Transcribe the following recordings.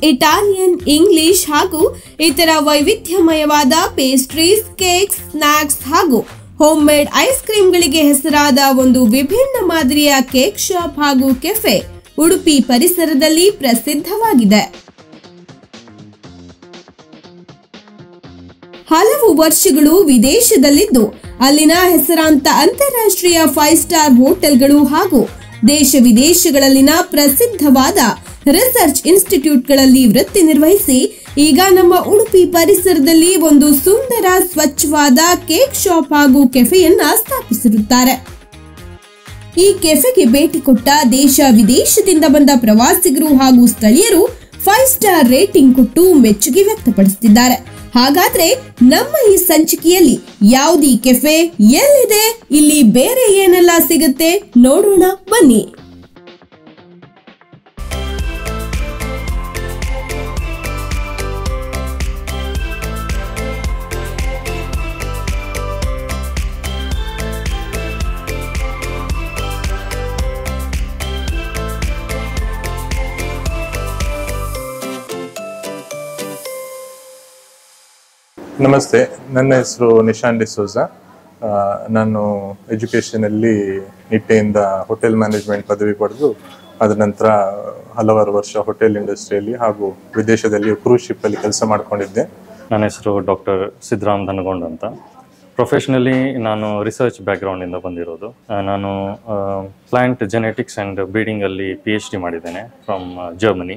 Italian, English ಹಾಗೂ ಇತರ ವೈವಿಧ್ಯಮಯವಾದ ಪೇಸ್ಟ್ರೀಸ್, ಕೇಕ್ಸ್, ಸ್ನಾಕ್ಸ್ ಹಾಗೂ ಹೋಮ್ ಮೇಡ್ ಐಸ್ ಕ್ರೀಮ್ಗಳಿಗೆ ಹೆಸರಾದ ಒಂದು ವಿಭಿನ್ನ ಮಾದರಿಯ ಕೇಕ್ ಶಾಪ್ ಹಾಗೂ ಕೆಫೆ ಉಡುಪಿ ಪರಿಸರದಲ್ಲಿ ಪ್ರಸಿದ್ಧವಾಗಿದೆ. ಹಲವು ವರ್ಷಗಳು ವಿದೇಶದಲ್ಲಿದ್ದು ಅಲ್ಲಿನ ಹೆಸರಾಂತ ಅಂತಾರಾಷ್ಟ್ರೀಯ 5 ಸ್ಟಾರ್ ಹೋಟೆಲ್ಗಳು ಹಾಗೂ ದೇಶ ವಿದೇಶಗಳಲ್ಲಿನ ಪ್ರಸಿದ್ಧವಾದ ರಿಸರ್ಚ್ ಇನ್ಸ್ಟಿಟ್ಯೂಟ್ಗಳಲ್ಲಿ ವೃತ್ತಿ ನಿರ್ವಹಿಸಿ ಈಗ ನಮ್ಮ ಉಡುಪಿ ಪರಿಸರದಲ್ಲಿ ಒಂದು ಸುಂದರ ಸ್ವಚ್ಛವಾದ ಕೇಕ್ ಶಾಪ್ ಹಾಗೂ ಕೆಫೆಯನ್ನ ಸ್ಥಾಪಿಸಿರುತ್ತಾರೆ. ಈ ಕೆಫೆಗೆ ಭೇಟಿ ಕೊಟ್ಟ ದೇಶ ವಿದೇಶದಿಂದ ಬಂದ ಪ್ರವಾಸಿಗರು ಹಾಗೂ ಸ್ಥಳೀಯರು 5 ಸ್ಟಾರ್ ರೇಟಿಂಗ್ ಕೊಟ್ಟು ಮೆಚ್ಚುಗೆ ವ್ಯಕ್ತಪಡಿಸುತ್ತಿದ್ದಾರೆ. ಹಾಗಾದ್ರೆ ನಮ್ಮ ಈ ಸಂಚಿಕೆಯಲ್ಲಿ ಯಾವುದೀ ಕೆಫೆ, ಎಲ್ಲಿದೆ, ಇಲ್ಲಿ ಬೇರೆ ಏನೆಲ್ಲ ಸಿಗುತ್ತೆ ನೋಡೋಣ ಬನ್ನಿ. ನಮಸ್ತೆ, ನನ್ನ ಹೆಸರು ನಿಶಾನ್ ಡಿಸೋಜಾ. ನಾನು ಎಜುಕೇಷನಲ್ಲಿ ನಿಟ್ಟೆಯಿಂದ ಹೋಟೆಲ್ ಮ್ಯಾನೇಜ್ಮೆಂಟ್ ಪದವಿ ಪಡೆದು ಅದ ನಂತರ ಹಲವಾರು ವರ್ಷ ಹೋಟೆಲ್ ಇಂಡಸ್ಟ್ರಿಯಲ್ಲಿ ಹಾಗೂ ವಿದೇಶದಲ್ಲಿ ಕ್ರೂಸ್ ಶಿಪ್ಪಲ್ಲಿ ಕೆಲಸ ಮಾಡ್ಕೊಂಡಿದ್ದೆ. ನನ್ನ ಹೆಸರು ಡಾಕ್ಟರ್ ಸಿದ್ದರಾಮ್ ಧನಗೊಂಡ್ ಅಂತ. ಪ್ರೊಫೆಷನಲಿ ನಾನು ರಿಸರ್ಚ್ ಬ್ಯಾಕ್ಗ್ರೌಂಡಿಂದ ಬಂದಿರೋದು. ನಾನು ಪ್ಲಾಂಟ್ ಜೆನೆಟಿಕ್ಸ್ ಆ್ಯಂಡ್ ಬ್ರೀಡಿಂಗಲ್ಲಿ PhD ಮಾಡಿದ್ದೇನೆ ಫ್ರಮ್ ಜರ್ಮನಿ.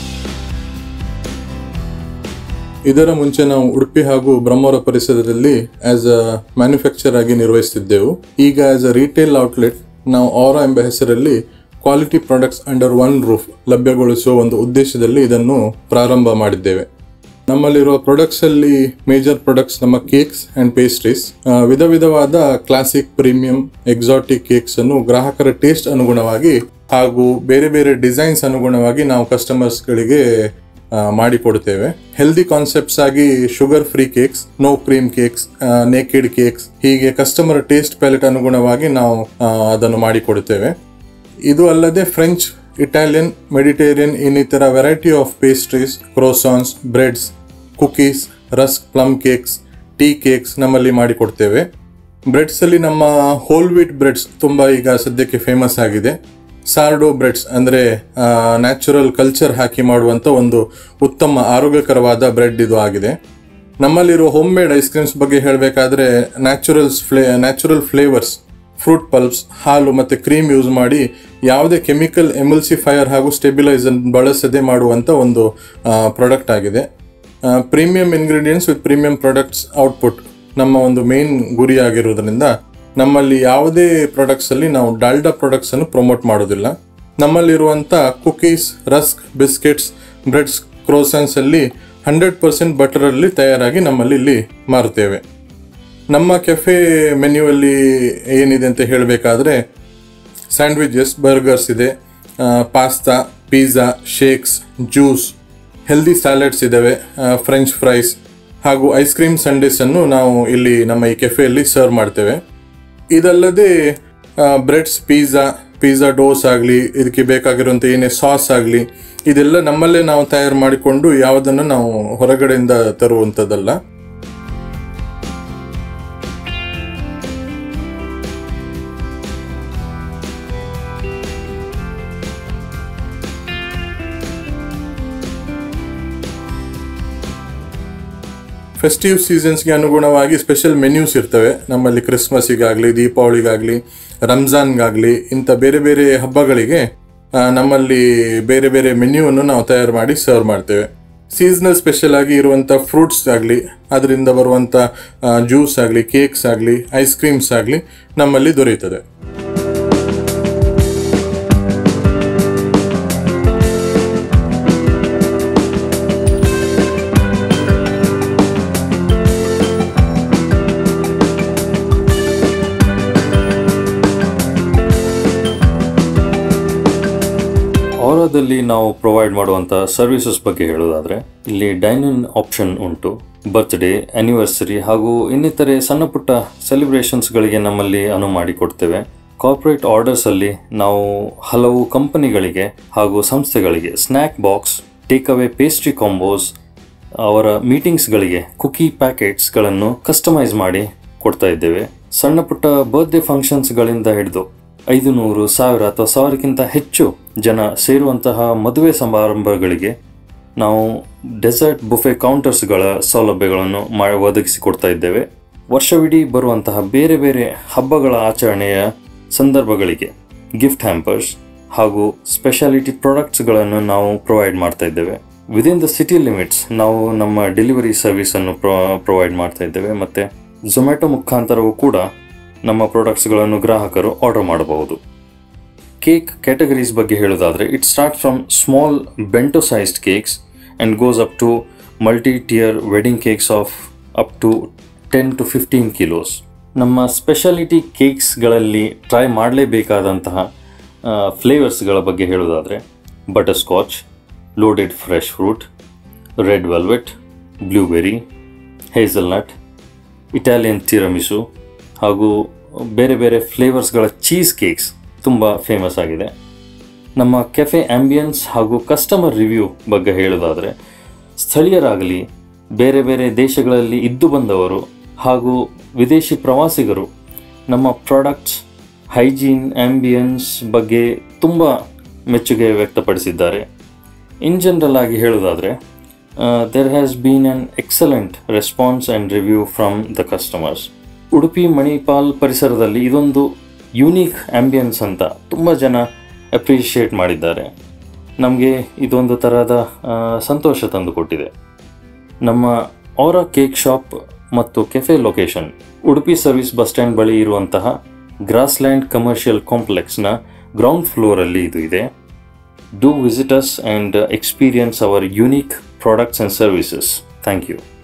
ಇದರ ಮುಂಚೆ ನಾವು ಉಡುಪಿ ಹಾಗೂ ಬ್ರಹ್ಮವರ ಪರಿಸರದಲ್ಲಿ ಆಸ್ ಅ ಮ್ಯಾನುಫ್ಯಾಕ್ಚರ್ ಆಗಿ ನಿರ್ವಹಿಸುತ್ತಿದ್ದೆವು. ಈಗ ಆಸ್ ಅ ರಿಟೇಲ್ ಔಟ್ಲೆಟ್ ನಾವು ಔರಾ ಎಂಬ ಹೆಸರಲ್ಲಿ quality products under one roof ಲಭ್ಯಗೊಳಿಸುವ ಒಂದು ಉದ್ದೇಶದಲ್ಲಿ ಇದನ್ನು ಪ್ರಾರಂಭ ಮಾಡಿದ್ದೇವೆ. ನಮ್ಮಲ್ಲಿರುವ ಪ್ರಾಡಕ್ಟ್ಸ್ ಅಲ್ಲಿ ಮೇಜರ್ ಪ್ರಾಡಕ್ಟ್ಸ್ ನಮ್ಮ ಕೇಕ್ಸ್ ಅಂಡ್ ಪೇಸ್ಟ್ರೀಸ್, ವಿಧ ವಿಧವಾದ ಕ್ಲಾಸಿಕ್, ಪ್ರೀಮಿಯಂ, ಎಕ್ಸಾಟಿಕ್ ಕೇಕ್ಸ್ ಅನ್ನು ಗ್ರಾಹಕರ ಟೇಸ್ಟ್ ಅನುಗುಣವಾಗಿ ಹಾಗೂ ಬೇರೆ ಬೇರೆ ಡಿಸೈನ್ಸ್ ಅನುಗುಣವಾಗಿ ನಾವು ಕಸ್ಟಮರ್ಸ್ ಗಳಿಗೆ ಮಾಡಿಕೊಡುತ್ತೇವೆ. ಹೆಲ್ದಿ ಕಾನ್ಸೆಪ್ಟ್ಸ್ ಆಗಿ sugar free cakes, no cream cakes, naked cakes, ಹೀಗೆ ಕಸ್ಟಮರ್ ಟೇಸ್ಟ್ ಪ್ಯಾಲೆಟ್ ಅನುಗುಣವಾಗಿ ನಾವು ಅದನ್ನು ಮಾಡಿಕೊಡುತ್ತೇವೆ. ಇದು ಅಲ್ಲದೆ ಫ್ರೆಂಚ್, ಇಟಾಲಿಯನ್, ಮೆಡಿಟೇರಿಯನ್ ಇನ್ನಿತರ variety of pastries, croissants, breads, cookies, rusk, plum cakes, tea cakes ನಮ್ಮಲ್ಲಿ ಮಾಡಿಕೊಡ್ತೇವೆ. ಬ್ರೆಡ್ಸ್ ಅಲ್ಲಿ ನಮ್ಮ ಹೋಲ್ ವೀಟ್ ಬ್ರೆಡ್ಸ್ ತುಂಬಾ ಈಗ ಸದ್ಯಕ್ಕೆ ಫೇಮಸ್ ಆಗಿದೆ. ಸಾರ್ಡೋ ಬ್ರೆಡ್ಸ್ ಅಂದ್ರೆ ನ್ಯಾಚುರಲ್ ಕಲ್ಚರ್ ಹಾಕಿ ಮಾಡುವಂತ ಒಂದು ಉತ್ತಮ ಆರೋಗ್ಯಕರವಾದ ಬ್ರೆಡ್ ಇದು ಆಗಿದೆ. ನಮ್ಮಲ್ಲಿರುವ ಹೋಮ್ ಮೇಡ್ ಐಸ್ ಕ್ರೀಮ್ಸ್ ಬಗ್ಗೆ ಹೇಳಬೇಕಾದ್ರೆ ನ್ಯಾಚುರಲ್ ಫ್ಲೇವರ್ಸ್, ಫ್ರೂಟ್ ಪಲ್ಪ್ಸ್, ಹಾಲು ಮತ್ತೆ ಕ್ರೀಮ್ ಯೂಸ್ ಮಾಡಿ ಯಾವುದೇ ಕೆಮಿಕಲ್ ಎಮಲ್ಸಿಫೈಯರ್ ಹಾಗೂ ಸ್ಟೆಬಿಲೈಸರ್ ಬಳಸದೆ ಮಾಡುವಂತ ಒಂದು ಪ್ರಾಡಕ್ಟ್ ಆಗಿದೆ. Premium ingredients with premium products output ನಮ್ಮ ಒಂದು ಮೇನ್ ಗುರಿ ಆಗಿರುವುದರಿಂದ ನಮ್ಮಲ್ಲಿ ಯಾವುದೇ ಪ್ರಾಡಕ್ಟ್ಸ್ ಅಲ್ಲಿ ನಾವು ಡಾಲ್ಡಾ ಪ್ರಾಡಕ್ಟ್ಸ್ ಅನ್ನು ಪ್ರಮೋಟ್ ಮಾಡೋದಿಲ್ಲ. ನಮ್ಮಲ್ಲಿರುವಂತ cookies, rusk, biscuits, breads, croissants ಅಲ್ಲಿ 100% ಬಟರ್ ಅಲ್ಲಿ ತಯಾರಾಗಿ ನಮ್ಮಲ್ಲಿ ಇಲ್ಲಿ ಮಾರುತ್ತೇವೆ. ನಮ್ಮ ಕೆಫೆ ಮೆನ್ಯೂ ಅಲ್ಲಿ ಏನಿದೆ ಅಂತ ಹೇಳಬೇಕಾದ್ರೆ ಸ್ಯಾಂಡ್ವಿಚಸ್, ಬರ್ಗರ್ಸ್ ಇದೆ, pasta, pizza, shakes, juice, healthy salads ಇದಾವೆ, ಫ್ರೆಂಚ್ ಫ್ರೈಸ್ ಹಾಗೂ ಐಸ್ ಕ್ರೀಮ್ ಸಂಡೇಸ್ ಅನ್ನು ನಾವು ಇಲ್ಲಿ ನಮ್ಮ ಈ ಕೆಫೆಯಲ್ಲಿ ಸರ್ವ್ ಮಾಡ್ತೇವೆ. ಇದಲ್ಲದೆ ಬ್ರೆಡ್ಸ್, ಪಿಜ್ಜಾ ಡೋಸ್ ಆಗಲಿ, ಇದಕ್ಕೆ ಬೇಕಾಗಿರುವಂಥ ಏನೇ ಸಾಸ್ ಆಗಲಿ, ಇದೆಲ್ಲ ನಮ್ಮಲ್ಲೇ ನಾವು ತಯಾರು ಮಾಡಿಕೊಂಡು ಯಾವುದನ್ನು ನಾವು ಹೊರಗಡೆಯಿಂದ ತರುವಂಥದ್ದಲ್ಲ. ಫೆಸ್ಟಿವ್ ಸೀಸನ್ಸ್ಗೆ ಅನುಗುಣವಾಗಿ ಸ್ಪೆಷಲ್ ಮೆನ್ಯೂಸ್ ಇರ್ತವೆ ನಮ್ಮಲ್ಲಿ. ಕ್ರಿಸ್ಮಸ್ಸಿಗಾಗಲಿ, ದೀಪಾವಳಿಗಾಗಲಿ, ರಂಜಾನ್ಗಾಗಲಿ ಇಂಥ ಬೇರೆ ಬೇರೆ ಹಬ್ಬಗಳಿಗೆ ನಮ್ಮಲ್ಲಿ ಬೇರೆ ಬೇರೆ ಮೆನ್ಯೂವನ್ನು ನಾವು ತಯಾರು ಮಾಡಿ ಸರ್ವ್ ಮಾಡ್ತೇವೆ. ಸೀಸನಲ್ ಸ್ಪೆಷಲ್ ಆಗಿ ಇರುವಂಥ ಫ್ರೂಟ್ಸ್ ಆಗಲಿ, ಅದರಿಂದ ಬರುವಂಥ ಜ್ಯೂಸ್ ಆಗಲಿ, ಕೇಕ್ಸ್ ಆಗಲಿ, ಐಸ್ ಕ್ರೀಮ್ಸ್ ಆಗಲಿ ನಮ್ಮಲ್ಲಿ ದೊರೆಯುತ್ತದೆ. ಔರಾದಲ್ಲಿ ನಾವು ಪ್ರೊವೈಡ್ ಮಾಡುವಂಥ ಸರ್ವಿಸಸ್ ಬಗ್ಗೆ ಹೇಳೋದಾದರೆ ಇಲ್ಲಿ ಡೈನ್-ಇನ್ ಆಪ್ಷನ್ ಉಂಟು. ಬರ್ತ್ಡೇ, ಆ್ಯನಿವರ್ಸರಿ ಹಾಗೂ ಇನ್ನಿತರೆ ಸಣ್ಣ ಪುಟ್ಟ ಸೆಲೆಬ್ರೇಷನ್ಸ್ಗಳಿಗೆ ನಮ್ಮಲ್ಲಿ ಅನುವು ಮಾಡಿಕೊಡ್ತೇವೆ. ಕಾರ್ಪೊರೇಟ್ ಆರ್ಡರ್ಸಲ್ಲಿ ನಾವು ಹಲವು ಕಂಪನಿಗಳಿಗೆ ಹಾಗೂ ಸಂಸ್ಥೆಗಳಿಗೆ snack box, take away pastry combos, ಅವರ ಮೀಟಿಂಗ್ಸ್ಗಳಿಗೆ ಕುಕಿ ಪ್ಯಾಕೆಟ್ಸ್ಗಳನ್ನು ಕಸ್ಟಮೈಸ್ ಮಾಡಿ ಕೊಡ್ತಾ ಇದ್ದೇವೆ. ಸಣ್ಣ ಪುಟ್ಟ ಬರ್ತ್ಡೇ ಫಂಕ್ಷನ್ಸ್ಗಳಿಂದ ಹಿಡಿದು 500, 1000 ಅಥವಾ 1000ಕ್ಕಿಂತ ಹೆಚ್ಚು ಜನ ಸೇರುವಂತಹ ಮದುವೆ ಸಮಾರಂಭಗಳಿಗೆ ನಾವು ಡೆಸರ್ಟ್ ಬುಫೆ ಕೌಂಟರ್ಸ್ಗಳ ಸೌಲಭ್ಯಗಳನ್ನು ಒದಗಿಸಿಕೊಡ್ತಾ ಇದ್ದೇವೆ. ವರ್ಷವಿಡೀ ಬರುವಂತಹ ಬೇರೆ ಬೇರೆ ಹಬ್ಬಗಳ ಆಚರಣೆಯ ಸಂದರ್ಭಗಳಿಗೆ ಗಿಫ್ಟ್ ಹ್ಯಾಂಪರ್ಸ್ ಹಾಗೂ ಸ್ಪೆಷಾಲಿಟಿ ಪ್ರಾಡಕ್ಟ್ಸ್ಗಳನ್ನು ನಾವು ಪ್ರೊವೈಡ್ ಮಾಡ್ತಾ ಇದ್ದೇವೆ. ವಿದಿನ್ ದ ಸಿಟಿ ಲಿಮಿಟ್ಸ್ ನಾವು ನಮ್ಮ ಡೆಲಿವರಿ ಸರ್ವಿಸನ್ನು ಪ್ರೊವೈಡ್ ಮಾಡ್ತಾ ಇದ್ದೇವೆ. ಮತ್ತು ಝೊಮ್ಯಾಟೊ ಮುಖಾಂತರವೂ ಕೂಡ ನಮ್ಮ ಪ್ರಾಡಕ್ಟ್ಸ್ಗಳನ್ನು ಗ್ರಾಹಕರು ಆರ್ಡರ್ ಮಾಡಬಹುದು. ಕೇಕ್ ಕ್ಯಾಟಗರೀಸ್ ಬಗ್ಗೆ ಹೇಳೋದಾದರೆ, it start from small bento sized cakes and goes up to multi tier wedding cakes of up to 10 to 15 kilos. ನಮ್ಮ ಸ್ಪೆಷಾಲಿಟಿ ಕೇಕ್ಸ್ಗಳಲ್ಲಿ ಟ್ರೈ ಮಾಡಲೇಬೇಕಾದಂತಹ ಫ್ಲೇವರ್ಸ್ಗಳ ಬಗ್ಗೆ ಹೇಳೋದಾದರೆ, butterscotch, loaded fresh fruit, red velvet, blueberry, hazelnut, Italian tiramisu ಹಾಗೂ ಬೇರೆ ಬೇರೆ ಫ್ಲೇವರ್ಸ್ಗಳ ಚೀಸ್ ಕೇಕ್ಸ್ ತುಂಬ ಫೇಮಸ್ ಆಗಿದೆ. ನಮ್ಮ ಕೆಫೆ ಆ್ಯಂಬಿಯನ್ಸ್ ಹಾಗೂ ಕಸ್ಟಮರ್ ರಿವ್ಯೂ ಬಗ್ಗೆ ಹೇಳೋದಾದರೆ, ಸ್ಥಳೀಯರಾಗಲಿ ಬೇರೆ ಬೇರೆ ದೇಶಗಳಲ್ಲಿ ಇದ್ದು ಬಂದವರು ಹಾಗೂ ವಿದೇಶಿ ಪ್ರವಾಸಿಗರು ನಮ್ಮ ಪ್ರಾಡಕ್ಟ್ಸ್, ಹೈಜೀನ್, ಆ್ಯಂಬಿಯನ್ಸ್ ಬಗ್ಗೆ ತುಂಬ ಮೆಚ್ಚುಗೆ ವ್ಯಕ್ತಪಡಿಸಿದ್ದಾರೆ. ಇನ್ ಜನರಲ್ ಆಗಿ ಹೇಳೋದಾದರೆ, there has been an excellent response and review from the customers. Udupi Manipal ಪರಿಸರದಲ್ಲಿ ಇದೊಂದು ಯೂನಿಕ್ ಆ್ಯಂಬಿಯನ್ಸ್ ಅಂತ ತುಂಬ ಜನ ಅಪ್ರಿಷಿಯೇಟ್ ಮಾಡಿದ್ದಾರೆ. ನಮಗೆ ಇದೊಂದು ಥರದ ಸಂತೋಷ ತಂದುಕೊಟ್ಟಿದೆ. ನಮ್ಮ ಔರಾ ಕೇಕ್ ಶಾಪ್ ಮತ್ತು cafe location Udupi service bus stand ಬಳಿ ಇರುವಂತಹ ಗ್ರಾಸ್ಲ್ಯಾಂಡ್ ಕಮರ್ಷಿಯಲ್ ಕಾಂಪ್ಲೆಕ್ಸ್ನ ಗ್ರೌಂಡ್ ಫ್ಲೋರಲ್ಲಿ ಇದು ಇದೆ. Do visit us and experience our unique products and services. Thank you.